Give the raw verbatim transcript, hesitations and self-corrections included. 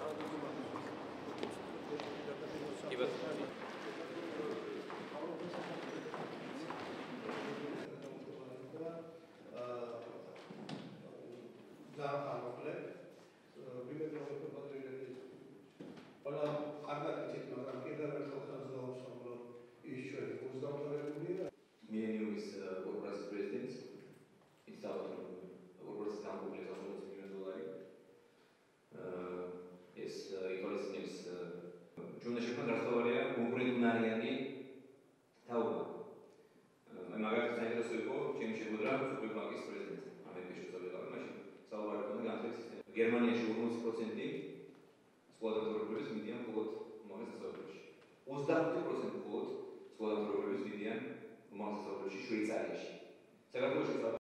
Millennium is uh, corporația prezidenți, instalatorul corporației de ample za sto milioni dolari. Es ითვალისწინებს ჩვენდა შექმნა გასწავლია კონკურენტუნარიანი თაობა. აი მაგალითად საინტერესო იყო ჩემი შეხვედრა სუპერ ბანკის პრეზიდენტთან, ამერიკის შესაბამისად, მაშინ საუბარი ჰქონდა განათლების სისტემაზე. გერმანიაში ორმოცი პროცენტი სკოლადამთავრებლების მიდიან მხოლოდ უმაღლეს სასწავლებლებში. ოცდაოთხი პროცენტი მხოლოდ სკოლადამთავრებლების მიდიან უმაღლეს სასწავლებლებში შვეიცარიაში. საქართველოში